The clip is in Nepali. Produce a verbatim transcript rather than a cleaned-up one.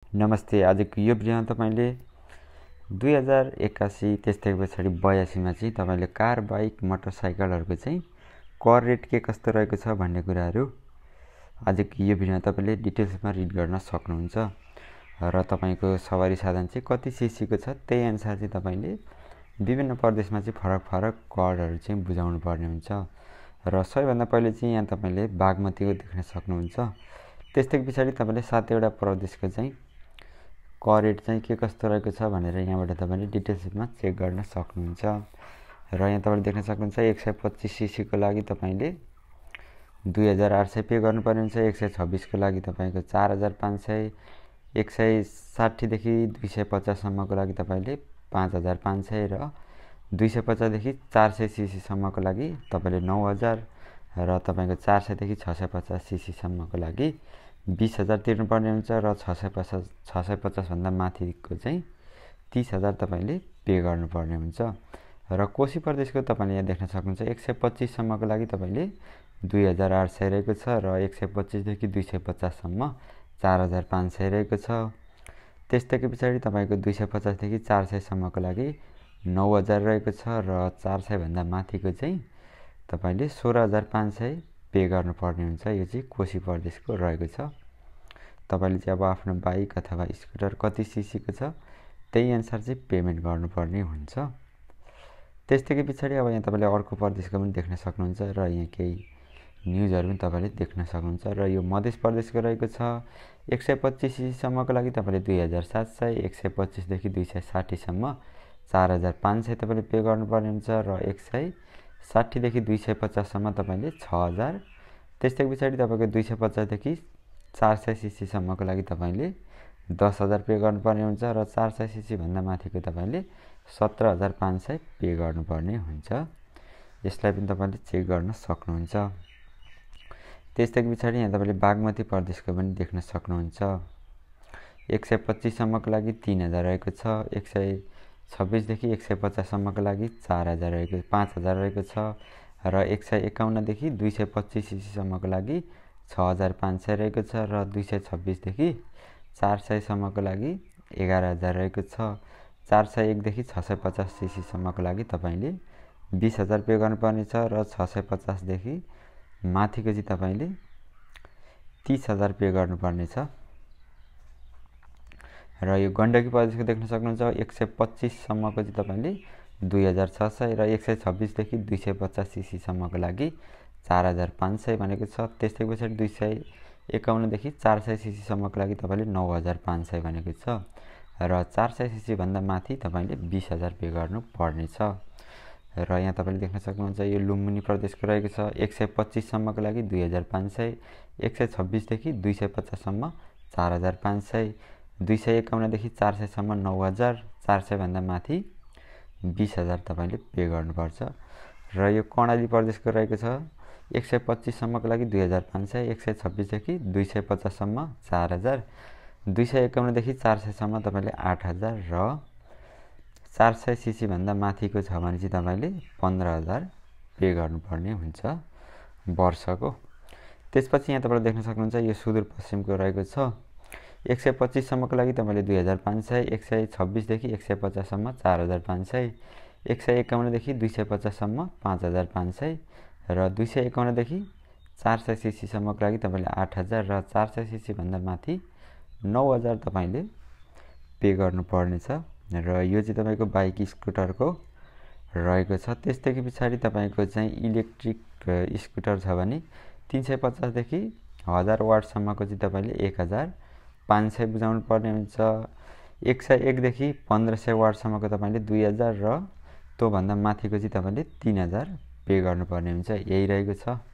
नमस्ते। आजको यो भिडियोमा तपाईले दुई हजार एकासी त्यस्तै पछाडि बयासी मा चाहिँ तपाईले कार, बाइक, मोटरसाइकलहरुको चाहिँ कर रेट के कस्तो रहेको छ भन्ने कुराहरु आजको यो भिडियोमा तपाईले डिटेल्समा रिड गर्न सक्नुहुन्छ। र तपाईको सवारी साधन चाहिँ कति सीसी को छ त्यही अनुसार चाहिँ तपाईले विभिन्न प्रदेशमा चाहिँ फरक फरक करहरु चाहिँ बुझाउनु पर्ने हुन्छ। र सबैभन्दा पहिले चाहिँ यहाँ तपाईले बागमतीको देख्न सक्नुहुन्छ। त्यस्तै पछाडि तपाईले सातवटा प्रदेशको चाहिँ कर रेट चाहिँ के कस्तो रहेको छ भनेर यहाँबाट तपाईले डिटेल्समा चेक गर्न सक्नुहुन्छ। र यहाँ तपाईले देख्न सक्नुहुन्छ एक सय पच्चीस सीसी को लागि तपाईले दुई हजार आठ सय पे गर्नुपर्ने हुन्छ। एक सय छब्बीस को लागि तपाईको चार हजार पाँच सय, एक सय साठी देखि दुई सय पचास सम्मको लागि तपाईले पाँच हजार पाँच सय र दुई सय पचास देखि चार सय सीसी सम्मको लागि तपाईले नौ हजार र तपाईको चार सय देखि छ सय पचास सीसी सम्मको लागि बीस हजार तिर्नुपर्ने हुन्छ। र छ सय पचास छ सय पचास भन्दा माथिको चाहिँ तीस हजार तपाईले पे गर्नुपर्ने हुन्छ। र कोशी प्रदेशको तपाईले यहाँ देख्न सक्नुहुन्छ एक सय पच्चीस सम्मको लागि तपाईले दुई हजार आठ सय रहेको छ र एक सय पच्चीस देखि दुई सय पचास सम्म चार हजार पाँच सय रहेको छ। त्यस्तैको पछाडि तपाईको दुई सय पचास देखि चार सय सम्मको लागि नौ हजार रहेको छ र चार सय भन्दा माथिको चाहिँ तपाईले सोह्र हजार पाँच सय पे गर्नुपर्ने हुन्छ। यो चाहिँ कोशी प्रदेशको रहेको छ। तपाईले चाहिँ अब आफ्नो बाइक अथवा स्कुटर कति सीसी को छ त्यही अनुसार चाहिँ पेमेन्ट गर्नुपर्ने हुन्छ। त्यस्तैको पछाडि अब यहाँ तपाईले अर्को प्रदेशको पनि देख्न सक्नुहुन्छ र यहाँ केही न्यूजहरु पनि तपाईले देख्न सक्नुहुन्छ। र यो मध्य प्रदेशको रहेको छ एक सय पच्चीस सीसी सम्मको लागि तपाईले दुई हजार सात सय, एक सय पच्चीस देखि दुई सय साठी सम्म चार हजार पाँच सय तपाईले पे गर्नुपर्ने हुन्छ। र एक सय साठी देखि दुई सय पचास सम्म तपाईले छ हजार। त्यस्तै पछाडि तपाईको दुई सय पचास देखि चार सय सीसी सम्मको लागि तपाईले दस हजार पे गर्नुपर्ने हुन्छ। र चार सय सीसी भन्दा माथिको तपाईले सत्र हजार पाँच सय पे गर्नुपर्ने हुन्छ। यसलाई पनि तपाईले चेक गर्न सक्नुहुन्छ। त्यस्तै पछाडि यहाँ तपाईले बागमती प्रदेशको पनि देख्न सक्नुहुन्छ। एक सय पच्चीस सम्मको लागि तीन हजार रहेको छ। एक सय छब्बीस देखि एक सय पचास सम्मको लागि चार हजार रहेको पाँच हजार रहेको छ। र एक सय एकाउन्न देखि दुई सय पच्चीस सीसी सम्मको लागि छ हजार पाँच सय रहेको छ। र दुई सय छब्बीस देखि चार सय सम्मको लागि एघार हजार रहेको छ। चार सय एक देखि छ सय पचास सीसी सम्मको लागि तपाईले बीस हजार पे गर्नुपर्ने छ। र छ सय पचास देखि माथिको चाहिँ तपाईले तीस हजार पे गर्नुपर्ने छ। र यो गण्डकी प्रदेशको देख्न सक्नुहुन्छ एक सय पच्चीस सम्मको चाहिँ तपाईले दुई हजार छ सय र एक सय छब्बीस देखि दुई सय पचास सीसी सम्मको लागि चार हजार पाँच सय भनेको छ। त्यस्तै पछाडि दुई सय एकाउन्न देखि चार सय सीसी सम्मको लागि तपाईले नौ हजार पाँच सय भनेको छ। र चार सय सीसी भन्दा माथि तपाईले बीस हजार पे गर्नु पर्ने छ। र यहाँ तपाईले देख्न सक्नुहुन्छ यो लुम्बिनी प्रदेशको रहेको छ एक सय पच्चीस सम्मको लागि दुई हजार पाँच सय, एक सय छब्बीस देखि दुई सय पचास सम्म चार हजार पाँच सय, दुई सय एकाउन्न देखि चार सय सम्म नौ हजार, चार सय भन्दा माथि बीस हजार तपाईले पे गर्नुपर्छ। र यो कर्णाली प्रदेशको रहेको छ एक सय पच्चीस सम्मको लागि दुई हजार पाँच सय, एक सय छब्बीस देखि दुई सय पचास सम्म चार हजार, दुई सय एकाउन्न देखि चार सय सम्म तपाईले आठ हजार र चार सय सीसी भन्दा माथिको छ भने चाहिँ तपाईले पन्ध्र हजार पे गर्नुपर्ने हुन्छ वर्षको। त्यसपछि यहाँ तपाईले देख्न सक्नुहुन्छ यो सुदूरपश्चिमको रहेको छ एक सय पच्चीस सम्मको लागि तपाईले दुई हजार पाँच सय, एक सय छब्बीस देखि एक सय पचास सम्म चार हजार पाँच सय, एक सय एकाउन्न देखि दुई सय पचास सम्म पाँच हजार पाँच सय र दुई सय एकाउन्न देखि चार सय सीसी सम्मको लागि तपाईले आठ हजार र चार सय सीसी भन्दा माथि नौ हजार तपाईले पे गर्नुपर्ने छ। र यो चाहिँ तपाईको बाइक स्कुटरको रहेको छ। त्यस्तैको पछाडि तपाईको चाहिँ इलेक्ट्रिक स्कुटर छ भने तीन सय पचास देखि हजार वाट सम्मको चाहिँ तपाईले एक हजार पाँच सय बुझाउनु पर्ने हुन्छ। एक सय एक देखि पन्ध्र सय वाट सम्मको तपाईले दुई हजार र त्यो भन्दा माथिको चाहिँ तपाईले तीन हजार पे गर्नुपर्ने हुन्छ। यही रहेको छ।